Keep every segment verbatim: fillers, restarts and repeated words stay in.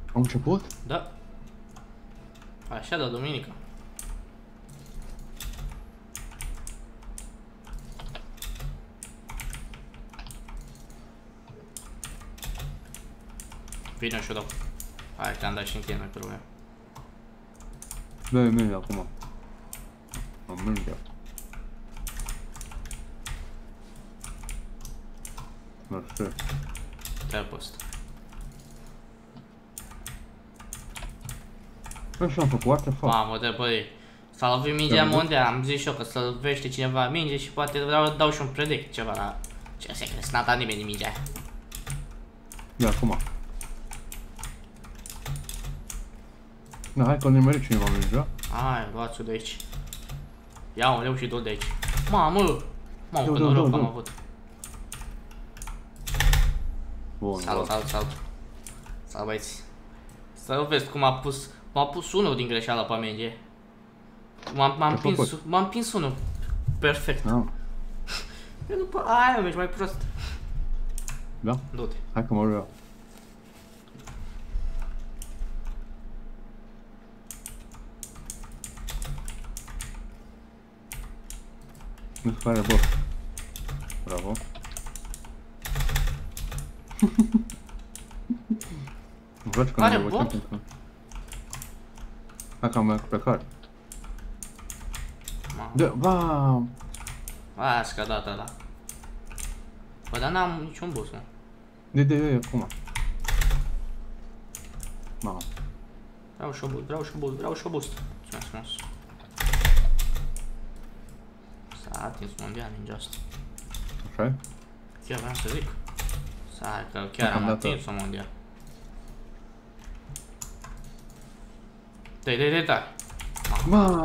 Am început? Da. Așa, da, duminică. Vine și-o dau. Hai că am dat și în tine pe lumea. Dă-i mine acum. Am mingea. Mersi. Te-ai post. Bă, și am făcut, what the fuck? Mamă, de băi. S-a lovit mingea mondial, am zis și eu că să lovește cineva minge și poate vreau dau și un predict ceva la... Ce secret, n-a dat nimeni mingea aia. Ia, acum. Da, hai că nimeric cineva mingea. Hai, luați-o de aici. Ia un leu și două de aici. Mamă! Mamă, că noroc am avut. Bun, salut, salut, salut. Salut, băieți. Să vezi cum a pus... M-a pus unul din greșeală pe minge. M-am pins, m-am pins unul. Perfect. Ah. Eu după aia mergi mai prost. Da? Du-te. Hai că mă rog eu. Nu se pare, bă. Bravo. Văd că are nu bot? Hai că am mai plecat. Da, bam! Las că a dat ăla. Bă, dar n-am niciun boost, mă. De, de, de, acum. Mamă. Vreau și-o boost, vreau și-o boost, vreau și-o boost. Mulțumesc frumos. S-a atins mondial ninja asta. Așa-i? Chiar vreau să zic. S-a, că chiar am atins-o mondial. Dai, dai, dai, dai. Mamă!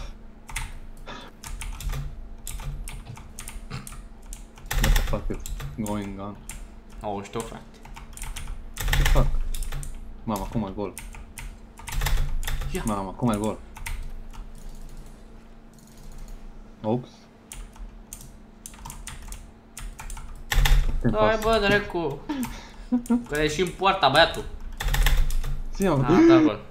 What the fuck is going on? Au, știu, frate. Ce fac? Mama, acum e gol. Ia. Mama, acum e gol. Ops. Dai, bă, dracu. Că e și în poarta, băiatul. Zi-mă, A, da gol.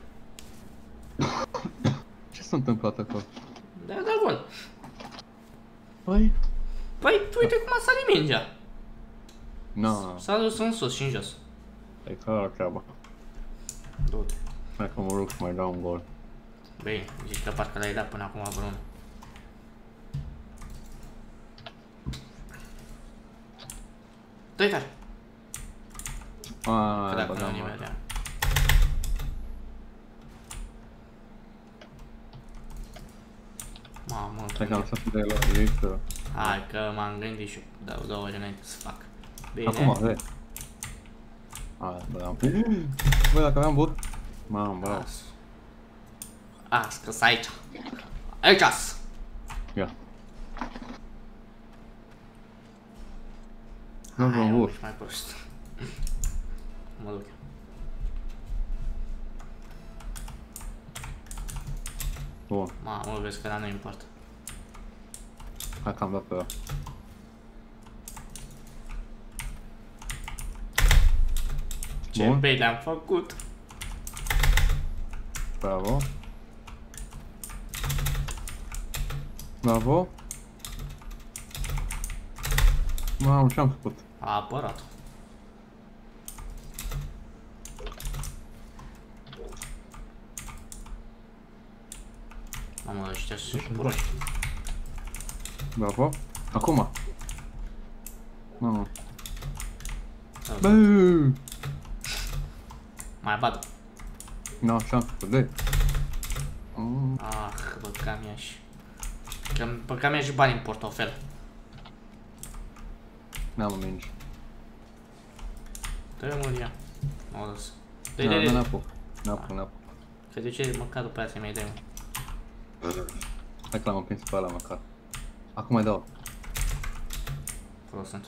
ce s-a întâmplat acolo? Da, da gol. Păi? Păi, uite cum a sărit mingea. Na. S-a dus în sus și în jos. E clar treaba. Du-te. Hai că mă rog să mai dau un gol. Bine, zici că parcă l-ai dat până acum vreunul. Dă-i tare. Aaaa, Că dacă nu nivelea. Mamă, hai că am lăsat de la listă. hai că m-am gândit și dau două ori înainte să fac. Bine. Acum, vezi. Aia, bă, am... Băi, dacă aveam bot... Mamă, bravo. As, că-s aici. Aici-s. Ia. Nu vreau bot. Mai prost. Mă duc eu. Bun. Mamă, vezi că la nu importă. Hai că am dat pe ăla. Ce bei le-am făcut. Bravo. Bravo. Mamă, ce-am făcut? A apărat. Mamă, ăștia sunt proști. Bravo. Acum. Mamă. Bă! Mai bat. Nu, ce-am făcut? De. Ah, băga mi-a și... Băga mi-a și bani în portofel. N-am mingi. Dă-i mânia. M-au dus. Da, Dă-i, dă-i, n-apuc. N-apuc, n-apuc. că de ce măcar după aia să-i mai dai. Hai că l-am împins pe ăla măcar. Acum mai dau. Acolo sunt.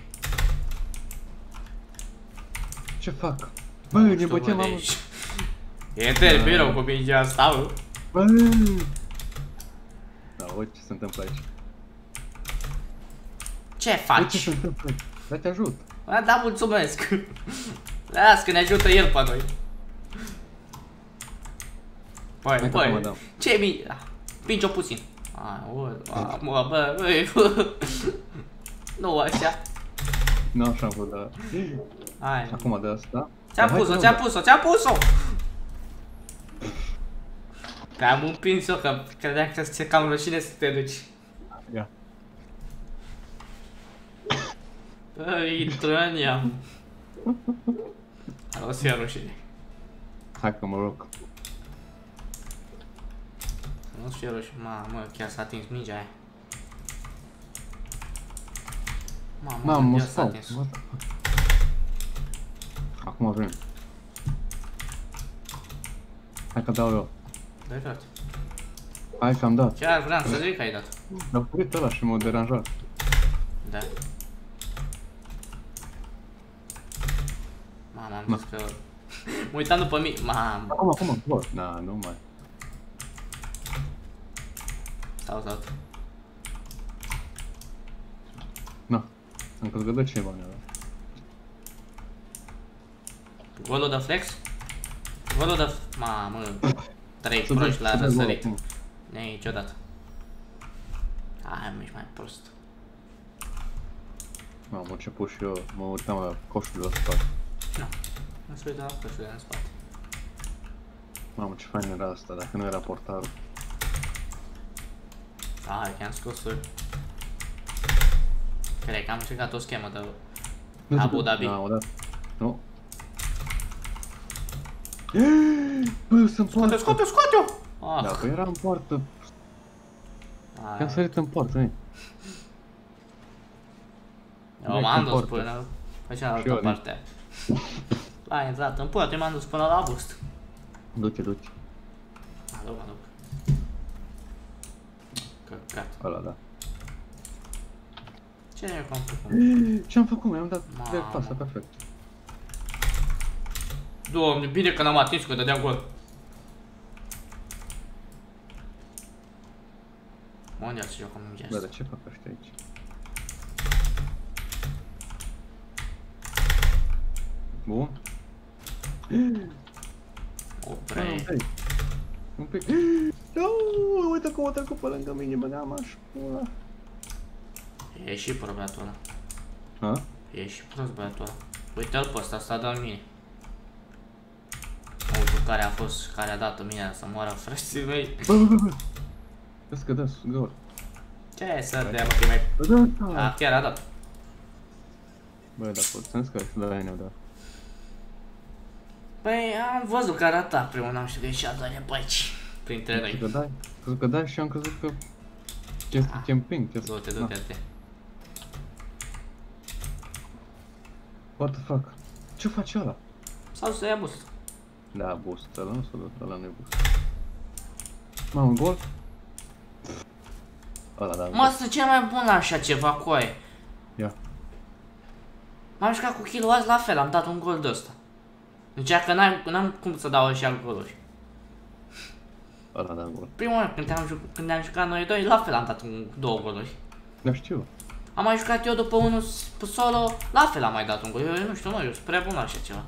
Ce fac? Bă, ne băteam, mamă. E termină cu mingea asta, bă. Bă! Da, uite ce se întâmplă aici. Ce Uite faci? ce se întâmplă aici. Da, te ajut. A, da, mulțumesc. Las că ne ajută el pe noi. Băi, băi, ce mi... Pinge-o puțin. Ai, bă, bă, bă, bă, nu așa. Nu așa am vrut, dar... Hai. Acum de asta... Ți-am pus-o, ți-am pus-o, ți-am pus-o! Că am împins-o, că credeam că ți-e cam rușine să te duci. Ia. Îi trănia. O să fie rușine. Hai că mă rog. Nu știu rușine, mamă, chiar s-a atins mingea aia. Mamă, mă stau. Acum vrem. Hai că dau eu. Dai tot. Hai că am dat. Chiar vreau să zic că ai dat. Dar furit ăla și m-a deranjat. Da. Mamă, am zis că... Mă uitam după mine, mamă. Acum, acum, bă. Na, nu mai. Stau, stau. Na, am crezut că dă ceva în ăla. Golul de flex? Golul de... Mamă, trei proști la răsărit. Nu-i niciodată. Hai, mă, ești mai prost. Mamă, am început și eu, mă uitam la coșul de spate. Nu, nu se uită la coșul de în spate. Mamă, ce fain era asta, dacă nu era portarul. Hai, că am scos-o. Cred că am încercat o schemă de Abu Dhabi. Da, o dat. Nu. Bă, sunt poartă. Scoate-o, scoate-o! Da, că era în poartă. I-am sărit în poartă, ei. Eu m-am dus până pe cealaltă parte. A intrat în poartă, m-am dus până la boost. Du-te, du-te. Mă duc, mă duc. Căcat. Ăla, da. Ce ne-ai făcut? Ce-am făcut? Mi-am dat direct pasă, perfect. Doamne, bine că n-am atins, că dădea gol. Unde să jocăm mingea asta? Bă, de ce fac ăștia aici? Bun. Oprei. Un pic. Nu, uite cum o trecut pe lângă mine, băgam așa pula. E și prost băiatul ăla. Ha? E și prost băiatul ăla. Uite-l pe ăsta, ăsta dă-l mine. Ultul care a fost, care a dat-o mine să moară frății mei. Bă, bă, bă, bă. Vezi că dă gol. Ce să dea, mă, că mai... Bă, da, A, chiar a dat. bă, dar pot să-mi scări să dă da. Păi, am văzut că arata primul, n-am știut că ieșea doar pe aici. Printre Am noi. crezut că dai, crezut că dai și am crezut că... Chestii camping, chestii... Du-te, du-te, du-te. What the fuck? Ce face ăla? Sau să ia boost. Da, boost, ăla nu s-a dat, ăla nu e boost. Mamă, gol? Ăla, da. Mă, sunt cel mai bun la așa ceva, coaie. Ia. M-am jucat cu kill-ul azi la fel, am dat un gol de ăsta. Deci că n-am cum să dau așa goluri. Ăla, da, gol. Primul oară când am jucat, când am jucat noi doi, la fel am dat un, două goluri. Da, știu. Am mai jucat eu după unul solo, la fel am mai dat un gol. Eu, eu nu știu, mă, eu sunt prea bun la așa ceva.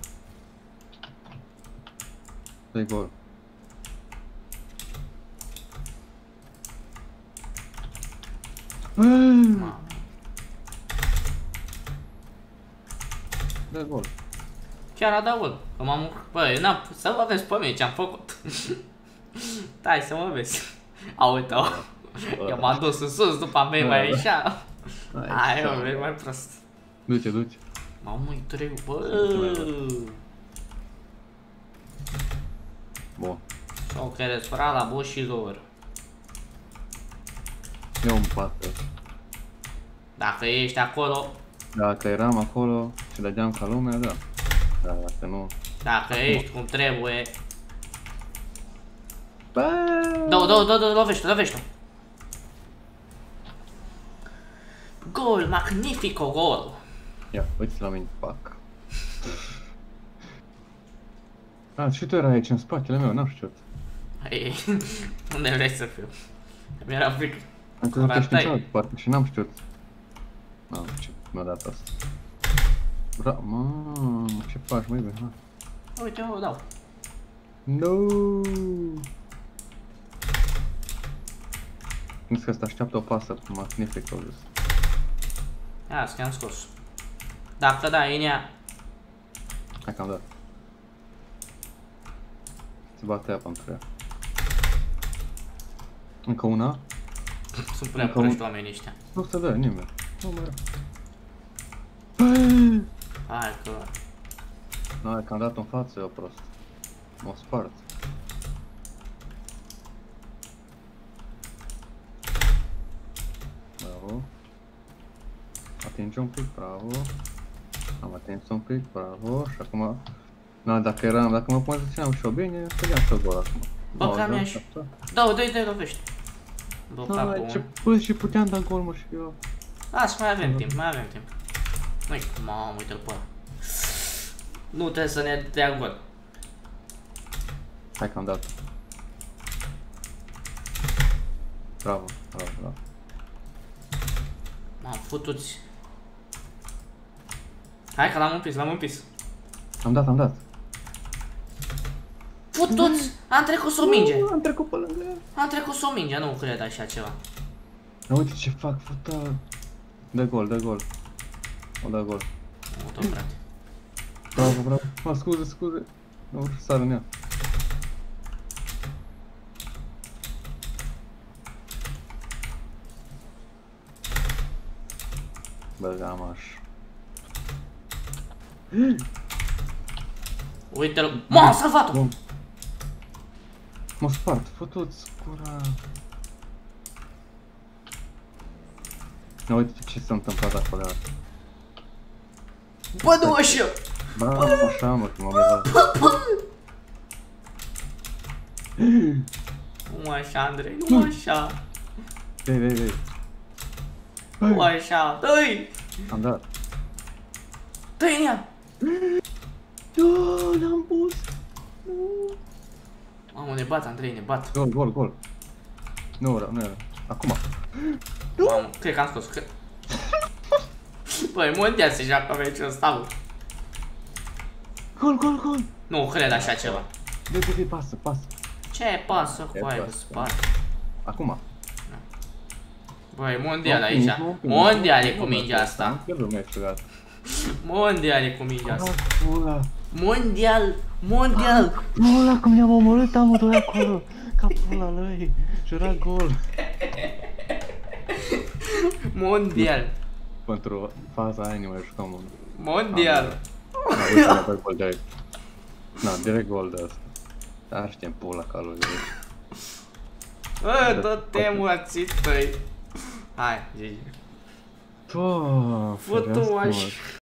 Dă-i gol. Mamă. Dă gol. Chiar a dat gol. Că m-am... Bă, eu n-am... Să mă vezi pe mine ce-am făcut. Stai să mă vezi. Auzi-o. Eu m-am dus în sus, după mea mai așa. Hai, mă, vezi mai prost. Du-te, du-te. Mamă-i trei, bă. Bun. Sau că răsfăra la boșilor. Eu îmi pasă. Dacă ești acolo, Dacă eram acolo și dădeam ca lumea, da. Dar dacă nu... dacă ești cum trebuie. Bă! Dă-o, dă-o, dă-o, lovește, lovește. Gol, magnifico gol. Ia, uite-ți la mine, fac. A, și tu erai aici în spatele meu, n-am știut. Ei, unde vrei să fiu? Mi-era frică. Am crezut că ești în cealaltă parte și n-am știut. Mamă, ce mi-a dat asta. Bra, mamă, ce faci, măi, bă, ha? Uite, o dau. No! Gândesc că ăsta așteaptă o pasă magnifică, o zis. Ia, că am scos. Dacă da, în ea. Hai că am dat. Se bate apa între ea. Încă una? Sunt prea proști oamenii ăștia. Nu se dă nimeni. Nu mai Hai că... Nu, hai că am dat în față, eu prost. M-o spart. Bravo. Atinge un pic, bravo. Am atins un pic, bravo. Și acum... Na, dacă eram, dacă mă poziționam și-o bine, făceam și-o gol acum. Bă, cam ia și... Da, doi de lovești. Bă, capul... Ce păi și puteam da gol, mă, și eu. Lasă, mai avem timp, mai avem timp. Măi, mamă, uite-l pe ăla. Nu trebuie să ne dea gol. Hai că am dat. Bravo, bravo, bravo. M-am futuți. Hai că l-am împins, l-am împins. Am dat, am dat. Futuți! Am trecut sub minge. Am trecut pe lângă ea. Am trecut sub minge, nu cred așa ceva. Uite ce fac, fută. Dă gol, dă gol. O dă gol. Nu, tot frate. Bravo, bravo. Mă, scuze, scuze. Nu vreau să sar în ea. Băgam aș. Uite-l. Mă, am salvat-o! M-a spart, fătuți cura. Uite ce s-a întâmplat acolo. Bă, nu așa! Ba, așa mă, că m-am mirat. Nu așa, Andrei, nu așa. Vei, vei, vei. Nu așa, dă-i! Am dat. Dă-i în ea! Ioooo, l-am pus. Mamă, ne bat, Andrei, ne bat. Gol, gol, gol. Nu era, nu era. Acum. Mamă, cred că am scos, cred. Băi, mondial se joacă meciul ăsta, bă. Gol, gol, gol. Nu cred așa ceva. Vei, vei, vei, pasă, pasă. Ce pasă cu aia de spate? Acum. Băi, mondial aici. Mondial e cu mingea asta. Am pierdut meciul gata. Mondial e cu mingea asta. Pula. Mondial, mondial. Pula, cum ne-am omorât amândoi acolo. Ca pula lui. Și era gol. Mondial. Pentru faza aia ne mai jucăm unul. Mondial. Na, uite, ne dă gol direct. Na, direct gol de asta. Dar știm pula ca lui. Bă, dă-te murății tăi. Hai, G G. Păi, Fă tu așa.